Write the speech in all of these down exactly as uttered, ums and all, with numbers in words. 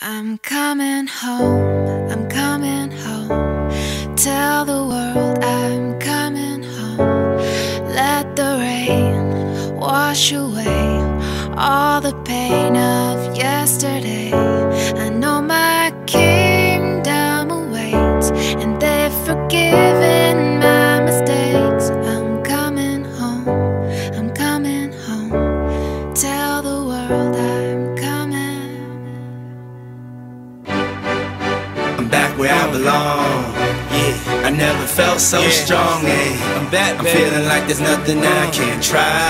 I'm coming home, I'm coming home. Tell the world I'm coming home. Let the rain wash away all the pain of yesterday. I know my kingdom awaits, and they've forgiven my mistakes. I'm coming home, I'm coming home. Tell the world I'm coming. I'm back where I belong. Yeah, I never felt so yeah. strong. Yeah. I'm back, I'm baby. Feeling like there's nothing I can't try.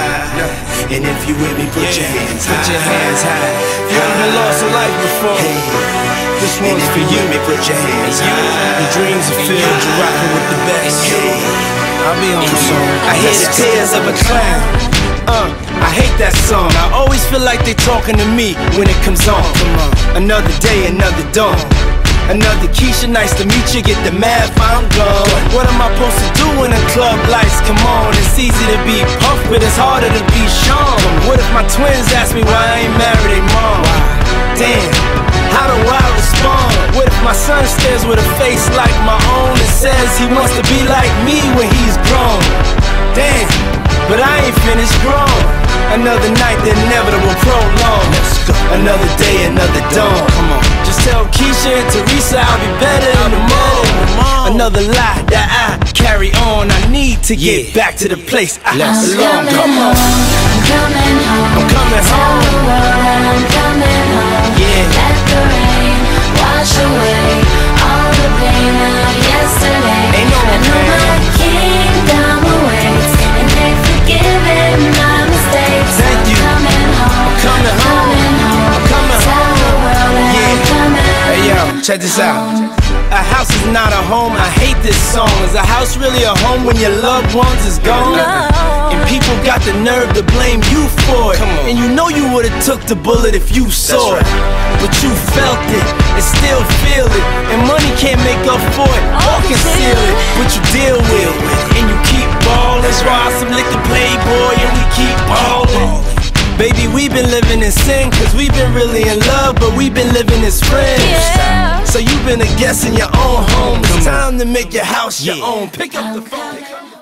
And if you with me, put yeah. your hands put high. Put your hands high. You ever lost a life before? Hey. This one's for you. Me, put your hands high. Your dreams are filled. You're rocking with the best. Hey. I'll be on the song. I hear the tears of a clown. Uh, I hate that song. I always feel like they talking to me when it comes on. Come on. Another day, another dawn. Another Keisha, nice to meet you. Get the math, I'm gone. What am I supposed to do when the club lights come on? It's easy to be Puff, but it's harder to be Sean. What if my twins ask me why I ain't married they mom? Damn, how do I respond? What if my son stares with a face like my own and says he wants to be like me when he's grown? Damn, but I ain't finished grown. Another night, the inevitable prolong. Another day, another dawn. Come on. Just tell Keisha and Teresa I'll be better in the morning. Another lie that I carry on. I need to get yeah. back to the place I belong. Come on. I'm coming home. I'm coming home. Tell the world I'm coming home. Yeah. Let the rain wash away all the pain of yesterday. Ain't no I know my kingdom awaits, and they've forgiven my mistakes. Thank you. I'm coming home. I'm coming home. I'm coming home. Tell the world that Yeah. I'm coming. Hey yo, check this out. A house is not a home, I hate this song. Is a house really a home when your loved ones is gone? No. And people got the nerve to blame you for it. And you know you would've took the bullet if you saw it. But you felt it and still feel it. And money can't make up for it or conceal it. But you deal with it and you keep ballin'. Try some liquor playboy and we keep ballin'. Baby, we've been living in sin, cause we've been really in love, but we've been living as friends. Yeah. So you've been a guest in your own home. It's time to make your house your yeah. own. Pick up the phone.